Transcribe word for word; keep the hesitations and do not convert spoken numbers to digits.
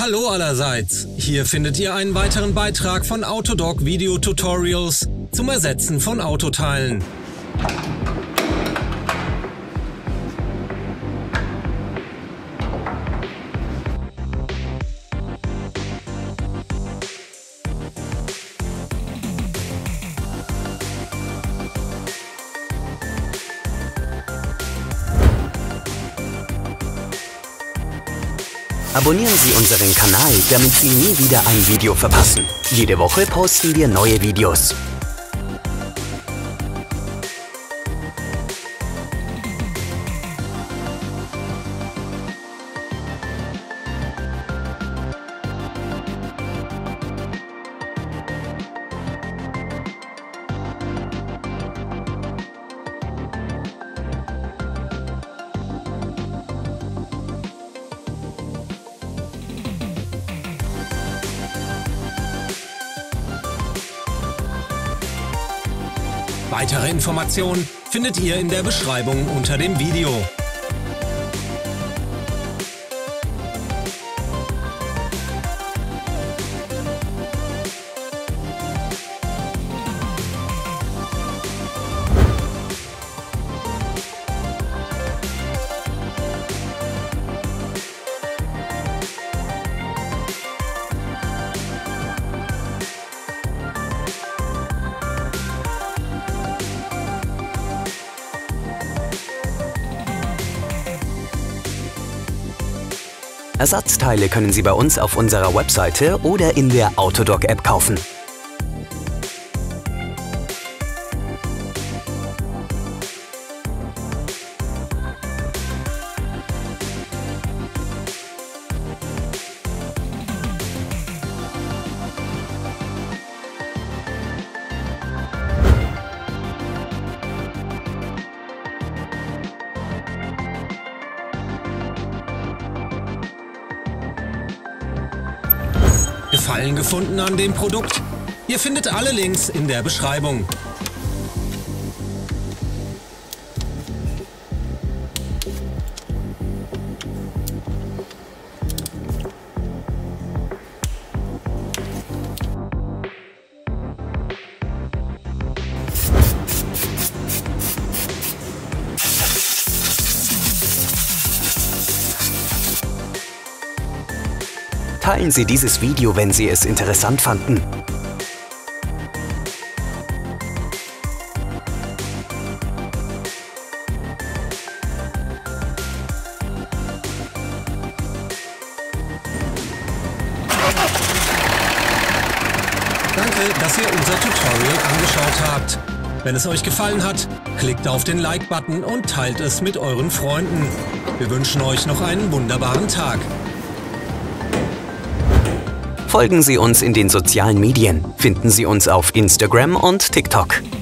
Hallo allerseits! Hier findet ihr einen weiteren Beitrag von Autodoc Video Tutorials zum Ersetzen von Autoteilen. Abonnieren Sie unseren Kanal, damit Sie nie wieder ein Video verpassen. Jede Woche posten wir neue Videos. Weitere Informationen findet ihr in der Beschreibung unter dem Video. Ersatzteile können Sie bei uns auf unserer Webseite oder in der Autodoc-App kaufen. Gefallen gefunden an dem Produkt? Ihr findet alle Links in der Beschreibung. Teilen Sie dieses Video, wenn Sie es interessant fanden. Danke, dass ihr unser Tutorial angeschaut habt. Wenn es euch gefallen hat, klickt auf den Like-Button und teilt es mit euren Freunden. Wir wünschen euch noch einen wunderbaren Tag. Folgen Sie uns in den sozialen Medien. Finden Sie uns auf Instagram und TikTok.